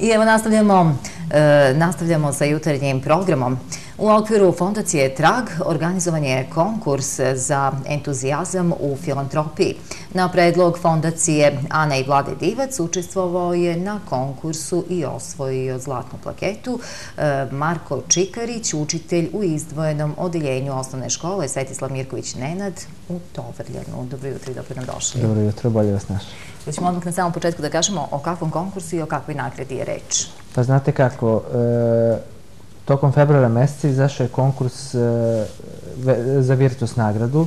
I evo nastavljamo sa jutarnjim programom. U okviru Fondacije Trag organizovan je konkurs za entuzijazam u filantropiji. Na predlog Fondacije Ane i Vlade Divac učestvovao je na konkursu i osvojio zlatnu plaketu Marko Čikarić, učitelj u izdvojenom odeljenju osnovne škole Svetislav Mirković Nenad u Tovrljanu. Dobro jutro i dobro nam došli. Dobro jutro, bolje vas našli. Hoćemo odmah na samom početku da kažemo o kakvom konkursu i o kakvoj nagradi je reč. Pa znate kako, tokom februara meseca izašao je konkurs za Virtus nagradu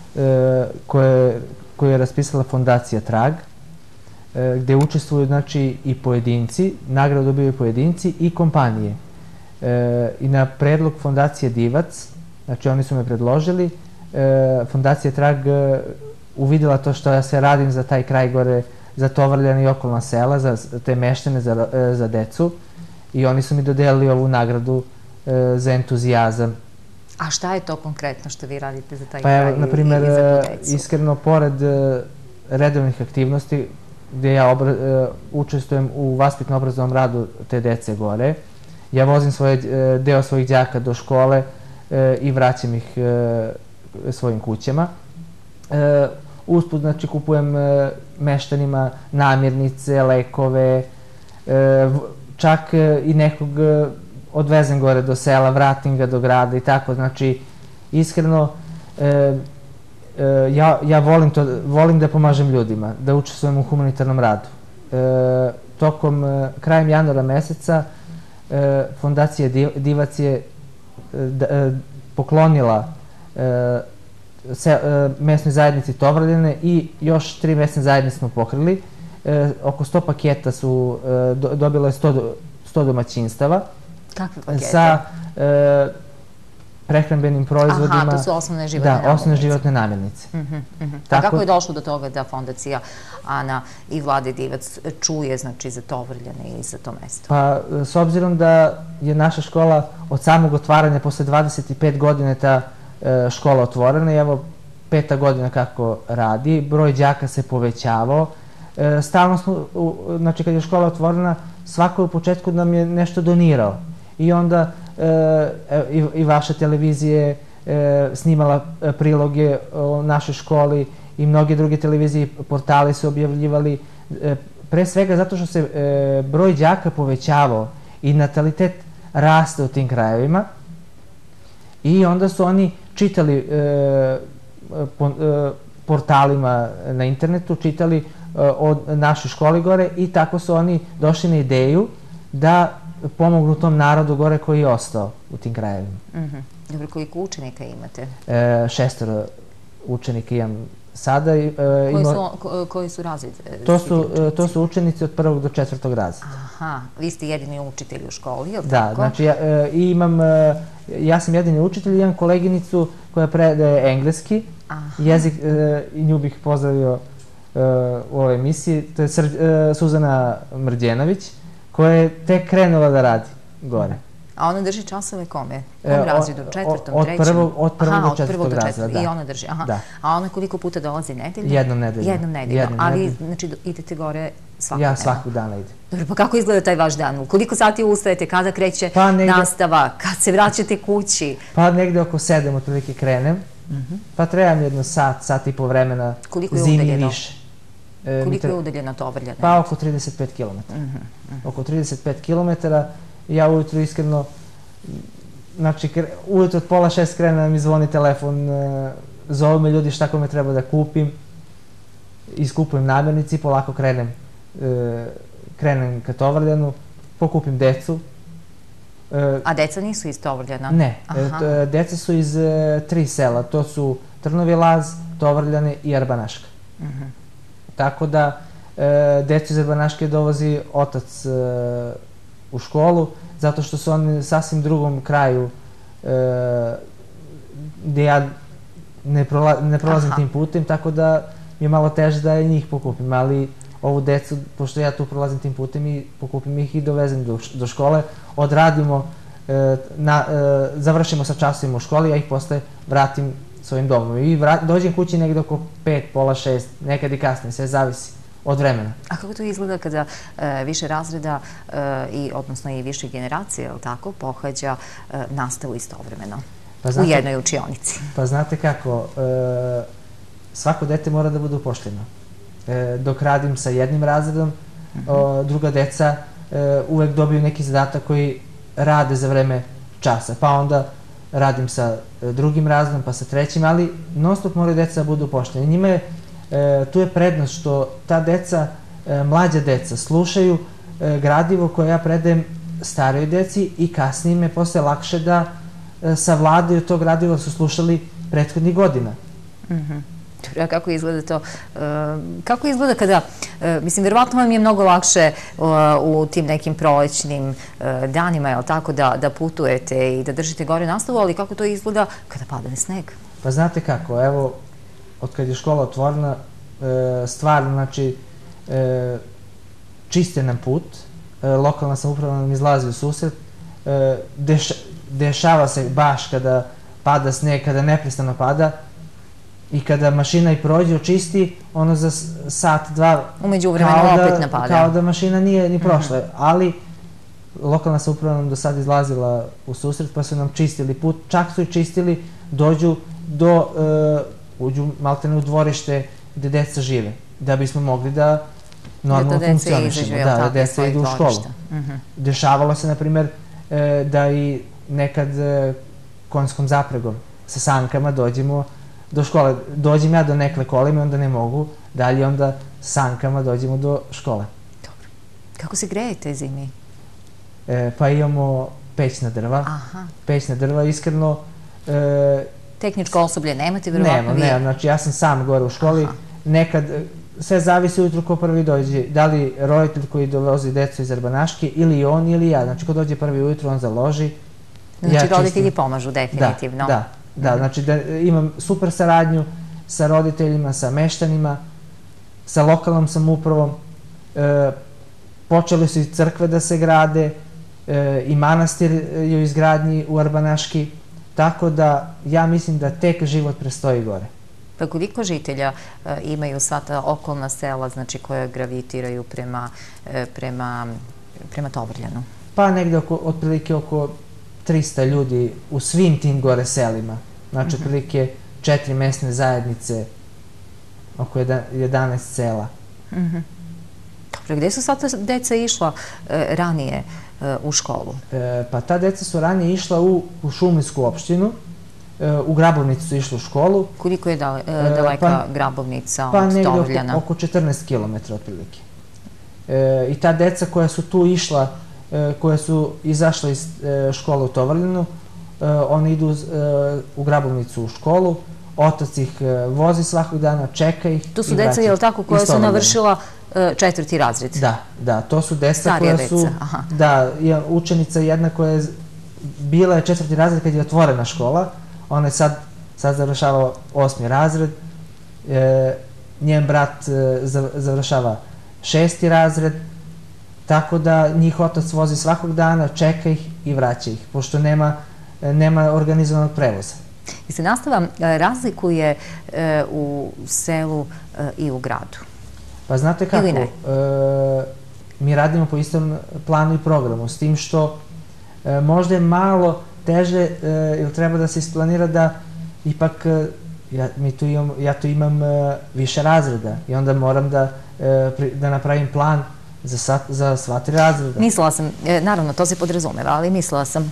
koju je raspisala Fondacija Trag, gde učestvuju znači i pojedinci, nagradu dobiju i pojedinci i kompanije. I na predlog Fondacije Divac, znači oni su me predložili, Fondacija Trag uvidjela to što ja se radim za taj kraj gore, za Tovrljane i okolna sela, za te meštane, za decu, i oni su mi dodelili ovu nagradu za entuzijazam. A šta je to konkretno što vi radite za taj kraj i za tu decu? Pa evo, na primjer, iskreno, pored redovnih aktivnosti gde ja učestvujem u vaspitno-obrazovnom radu te dece gore, ja vozim deo svojih đaka do škole i vraćam ih svojim kućama. Usput, znači, kupujem meštanima namirnice, lekove, čak i nekog odvezem gore do sela, vratim ga do grada i tako. Znači, iskreno, ja volim da pomažem ljudima, da učestvujem u humanitarnom radu. Krajem januara meseca Fondacija Divac je poklonila mesnoj zajednici Tovrljane i još 3 mesne zajednice smo pokrili. Oko 100 paketa su dobilo 100 domaćinstava. Kakve pakete? Sa prehrambenim proizvodima. Aha, to su osnovne životne namirnice. Da, osnovne životne namirnice. A kako je došlo do toga da Fondacija Ana i Vlade Divac čuje, znači, za Tovrljane i za to mesto? Pa, s obzirom da je naša škola od samog otvaranja, posle 25 godina ta škola otvorena i evo 5. godina kako radi, broj đaka se povećavao. Stalno smo, znači kad je škola otvorena, svako u početku nam je nešto donirao. I onda i vaša televizija snimala priloge o našoj školi i mnoge druge televizije i portali su objavljivali. Pre svega zato što se broj đaka povećavao i natalitet raste u tim krajevima. I onda su oni čitali portalima na internetu, čitali o našoj školi gore i tako su oni došli na ideju da pomognu tom narodu gore koji je ostao u tim krajevima. Dobro, koliko učenika imate? 6 učenika imam sada. Koji su razred? To su učenici od 1. do 4. razreda. Aha, vi ste jedini učitelj u školi, je li tako? Da, znači ja sam jedini učitelj i imam koleginicu koja predaje engleski jezik i nju bih pozdravio u ovoj emisiji. To je Suzana Mrđenović koja je tek krenula da radi gore. A ona drži časove kome? Kom razredu? 4., 3.? Od 1. do 4. razreda, da. I ona drži, aha. A ona koliko puta dolazi nedeljno? Jednom nedeljno. Jednom nedeljno. Ali, znači, idete gore svakog dana? Ja svakog dana idem. Dobro, pa kako izgleda taj vaš dan? Koliko sati ustajete? Kada kreće nastava? Kad se vraćate kući? Pa negde oko 7 otprilike krenem. Pa trebam jedno sat i po vremena, zimi i više. Koliko je udaljeno Tovrljane? Pa oko 35 km. Oko 35 km. Ja ujutru iskreno, znači ujutru od 5:30 krenem, mi zvoni telefon, zovu me ljudi šta kome treba da kupim, iskupujem namirnici, polako krenem ka Tovrljanu, pokupim decu. A deca nisu iz Tovrljana? Ne, deca su iz 3 sela, to su Trnovi Laz, Tovrljane i Arbanaška. Tako da decu iz Arbanaške dovozi otac u školu, zato što su oni sasvim drugom kraju gde ja ne prolazim tim putem, tako da mi je malo teže da i njih pokupim, ali ovu decu, pošto ja tu prolazim tim putem, i pokupim ih i dovezem do škole, odradimo, završimo sa časovima u školi, ja ih posle vratim svojim domom. I dođem kući negde oko 5, pola 6, nekad i kasnije, sve zavisi od vremena. A kako to izgleda kada više razreda, odnosno i više generacije, tako, pohađa nastavu istovremeno u jednoj učionici? Pa znate kako, svako dete mora da bude upošteno. Dok radim sa jednim razredom, druga deca uvek dobiju neki zadatak koji rade za vreme časa, pa onda radim sa drugim razredom, pa sa trećim, ali non stop moraju deca da budu upošteni. Njima je, tu je prednost što ta deca, mlađa deca, slušaju gradivo koje ja predajem starijoj deci i kasnije im je posle lakše da savladaju to gradivo su slušali prethodnih godina. A kako izgleda to? Kako izgleda kada, mislim, verovatno vam je mnogo lakše u tim nekim prolećnim danima, je li tako, da putujete i da držite gore nastavu, ali kako to izgleda kada padane sneg? Pa znate kako, evo, od kad je škola otvorena, stvarno, znači, čiste nam put, lokalna samouprava nam izlazi u susret, dešava se baš kada pada sneg, kada neprestano pada, i kada mašina i prođe, očisti, ono za sat, dva, umeđu vremenu opet napada. Kao da mašina nije ni prošla. Ali lokalna samouprava nam do sad izlazila u susret, pa su nam čistili put. Čak su i čistili, dođu do, uđu maltene u dvorište gde deca žive, da bismo mogli da normalno funkcionišemo. Da deca idu u školu. Dešavalo se, na primjer, da i nekad konjskom zapregom sa sankama dođemo do škole. Dođem ja do nekle kolima, onda ne mogu, dalje onda sankama dođemo do škole. Dobro. Kako se grejete zimi? Pa imamo pećna drva. Pećna drva, iskreno... Tehničko osoblje nemate, verovatno vi? Nemam, znači ja sam sam gore u školi. Nekad, sve zavisi ujutru ko prvi dođe. Da li roditelj koji dovozi decu iz Arbanaške, ili on ili ja. Znači ko dođe prvi ujutru, on založi. Znači roditelji pomažu, definitivno. Da, znači da imam super saradnju sa roditeljima, sa meštanima, sa lokalnom samoupravom. Počeli su i crkve da se grade, i manastir je u izgradnji u Arbanaški, tako da ja mislim da tek život prestoji gore. Pa koliko žitelja imaju sva ta okolna sela, znači koje gravitiraju prema Tovrljanu? Pa negde otprilike oko 300 ljudi u svim tim gore selima. Znači, otprilike 4 mesne zajednice, oko 11 sela. Dobro, gde su sva ta deca išla ranije u školu? Pa ta deca su ranije išla u Šuminsku opštinu, u Grabovnicu su išli u školu. Koliko je daleka Grabovnica od Tovrljana? Pa negde oko 14 km otprilike. I ta deca koja su tu išla, koje su izašle iz škole u Tovrljanu, one idu u Grabovnicu u školu, otac ih vozi svakog dana, čeka ih. To su deca, je li tako, koja su navršila 4. razred? Da, to su deca koja su, da, učenica jedna koja je bila 4. razred kad je otvorena škola, ona je sad završava 8. razred, njen brat završava 6. razred, tako da njih otac vozi svakog dana, čeka ih i vraća ih, pošto nema organizovanog prevoza. I se nastava razlikuje u selu i u gradu? Pa znate kako, mi radimo po istom planu i programu, s tim što možda je malo teže, jer treba da se isplanira da ipak ja tu imam više razreda i onda moram da napravim plan za sva 3 razreda. Mislila sam, naravno to se podrazumeva, ali mislila sam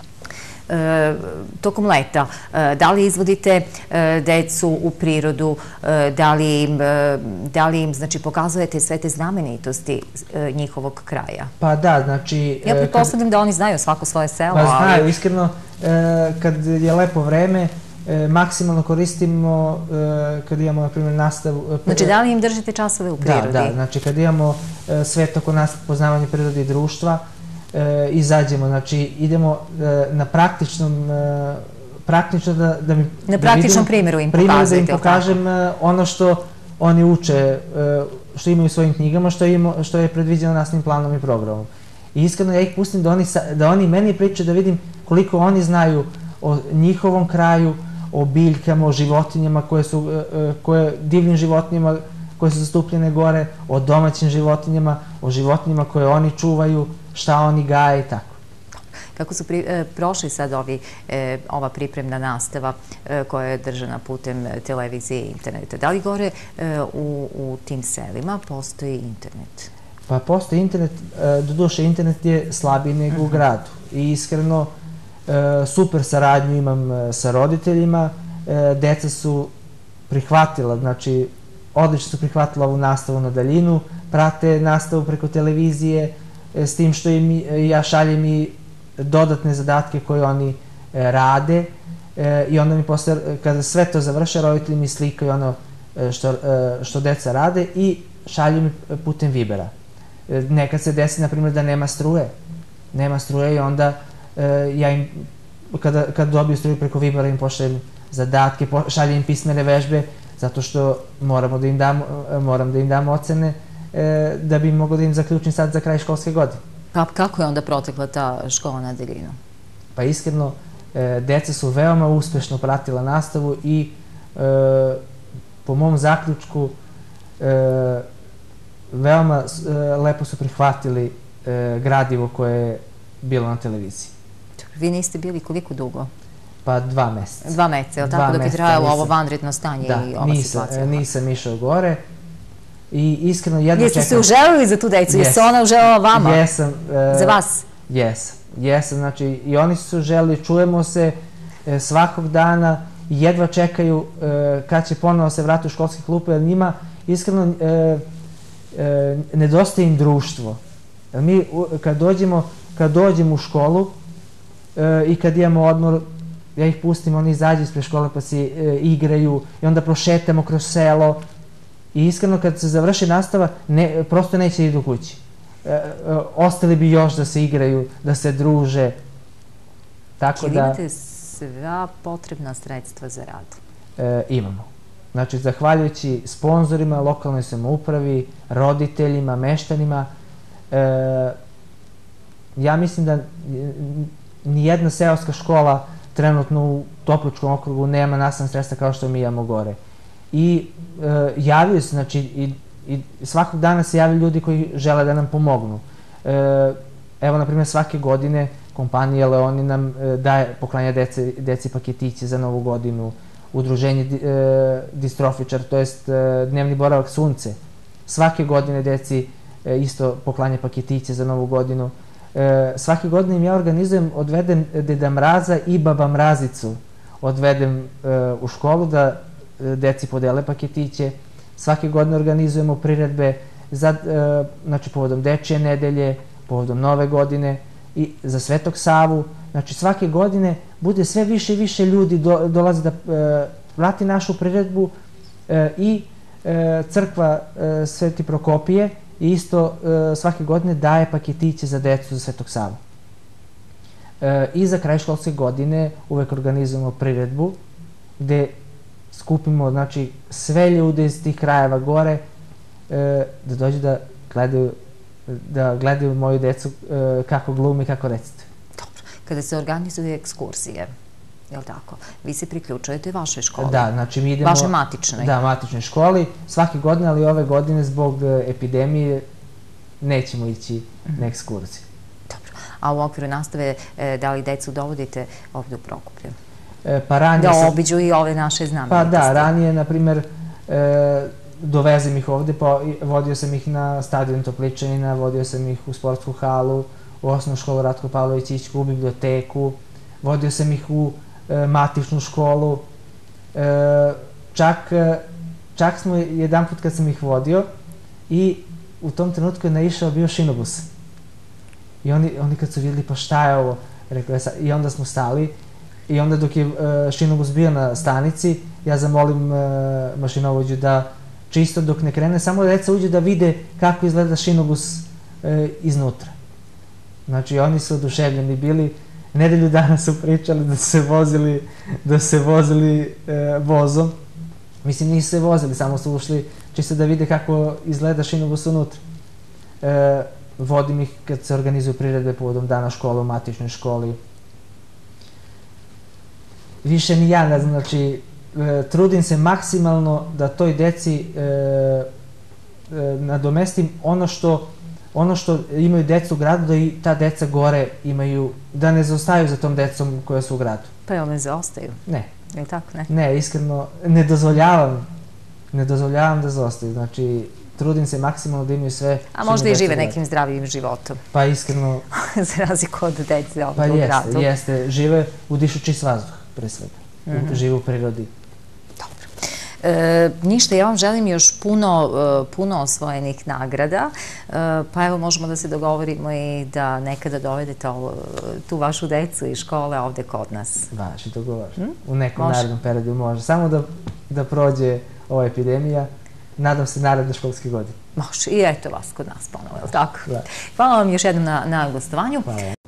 tokom leta, da li izvodite decu u prirodu, da li im, znači, pokazujete sve te znamenitosti njihovog kraja? Pa da, znači... Ja pretpostavljam da oni znaju svako svoje selo, ali... Pa znaju, iskreno, kad je lepo vreme, maksimalno koristimo kad imamo, na primjer, nastavu... Znači, da li im držite časove u prirodi? Da, znači, kad imamo svet oko nas poznavanje prirode i društva, izađemo, znači idemo na praktičnom na praktičnom primjeru im pokazujete, da im pokažem ono što oni uče, što imaju u svojim knjigama, što je predviđeno nastavnim planom i programom. I iskreno ja ih pustim da oni meni pričaju, da vidim koliko oni znaju o njihovom kraju, o biljkama, o životinjama divljim životinjama koje su zastupljene gore, o domaćim životinjama, o životinjama koje oni čuvaju, šta oni gaje i tako. Kako su prošli sad ova pripremna nastava koja je držana putem televizije i interneta? Da li gore u tim selima postoji internet? Pa postoji internet, doduše internet je slabiji nego u gradu i iskreno super saradnju imam sa roditeljima, deca su prihvatila, znači odlično su prihvatila ovu nastavu na daljinu, prate nastavu preko televizije, s tim što ja šaljem i dodatne zadatke koje oni rade i onda mi posle, kada sve to završe, roditelji mi slikaju ono što deca rade i šalju mi putem Vibera. Nekad se desi, na primjer, da nema struje i onda ja im, kada dobiju struju preko Vibera, im pošaljem zadatke, šaljem im pismene vežbe, zato što moram da im dam ocene da bi mogao da im zaključim sad za kraj školske godine. Kako je onda protekla ta škola na daljinu? Pa iskreno, deca su veoma uspešno pratila nastavu i po mom zaključku veoma lepo su prihvatili gradivo koje je bilo na televiziji. Vi niste bili koliko dugo? Pa 2 meseca. 2 meseca, je li tako, dok je trajalo ovo vanredno stanje i ova situacija? Da, nisam išao gore i iskreno jedno čekam... Jeste se uželili za tu decu? Jeste ona uželela vama? Jesam. Za vas? Jesam, znači i oni su želeli, čujemo se svakog dana i jedva čekaju kad će ponovo se vratiti u školske klupe, jer njima iskreno nedostaje im društvo. Mi kad dođemo u školu i kad imamo odmor, ja ih pustim, oni izađu ispred škole pa se igraju i onda prošetamo kroz selo i iskreno kad se završi nastava prosto neće idu kući. Ostali bi još da se igraju, da se druže. Tako da... Imate sva potrebna sredstva za rad? Imamo. Znači, zahvaljujući sponzorima, lokalnoj samoupravi, roditeljima, meštanima, ja mislim da nijedna seoska škola trenutno u Topličkom okrugu nema nastavna sredstva kao što mi imamo gore. I javljaju se, znači, i svakog dana se javljaju ljudi koji žele da nam pomognu. Evo, na primjer, svake godine kompanija Leoni nam poklanja deci paketiće za Novu godinu, udruženje Distrofičar, to jest dnevni boravak Sunce. Svake godine deci isto poklanja paketiće za Novu godinu. Svake godine im ja organizujem, odvedem Deda Mraza i Baba Mrazicu, odvedem u školu da deci podele paketiće. Svake godine organizujemo priredbe, znači povodom Dečije nedelje, povodom Nove godine i za Svetog Savu. Znači svake godine bude sve više i više ljudi dolazi da prati našu priredbu i crkva Sveti Prokopije i isto svake godine daje paketiće za decu za Svetog Savu. I za kraj školske godine uvek organizujemo priredbu gde skupimo, znači, sve ljude iz tih krajeva gore da dođu da gledaju moju decu kako glume i kako recituju. Dobro. Kada se organizuju ekskurzije, je li tako? Vi se priključujete vašoj školi? Da, znači mi idemo... Vašoj matičnoj? Da, matičnoj školi. Svake godine, ali ove godine zbog epidemije nećemo ići na ekskurziju. Dobro. A u okviru nastave da li decu dovodite ovde u Prokuplje? Da obiđu i ove naše znamenitosti? Pa da, ranije, na primer, dovezem ih ovde, pa vodio sam ih na stadion Topličanina, vodio sam ih u sportsku halu, u osnovnu školu Ratko Pavlović Ićko, u biblioteku, vodio sam ih u matičnu školu. Čak smo jedan put kad sam ih vodio i u tom trenutku je naišao bio šinobus. I oni kad su vidjeli pa šta je ovo, i onda smo stali i onda dok je šinobus bio na stanici, ja zamolim mašinovođu da čisto dok ne krene, samo da deca uđu da vide kako izgleda šinobus iznutra. Znači, oni su oduševljeni bili, nedelju dana su pričali da se vozili vozom. Mislim, nisu se vozili, samo su ušli čisto da vide kako izgleda šinobus unutra. Vodim ih kad se organizuju priredbe povodom dana škole u matičnoj školi. Više ni ja ne znam, znači, trudim se maksimalno da toj deci nadomestim ono što imaju deca u gradu, da i ta deca gore imaju, da ne zaostaju za tom decom koja su u gradu. Pa jel ne zaostaju? Ne. Je li tako, ne? Ne, iskreno, ne dozvoljavam da zaostaju. Znači, trudim se maksimalno da imaju sve... A možda i žive nekim zdravijim životom. Pa iskreno... Za razliku od dece ovdje u gradu. Pa jeste. Žive u dišu čist vazduh, pre svega. Žive u prirodi. Dobro. Ništa, ja vam želim još puno osvojenih nagrada, pa evo možemo da se dogovorimo i da nekada dovedete tu vašu decu iz škole ovde kod nas. Važi, dogovor. U nekom narednom periodu može. Samo da prođe ova epidemija, nadam se naredne školske godine. Može, i eto vas kod nas ponovo, je li tako? Hvala vam još jednom na gostovanju.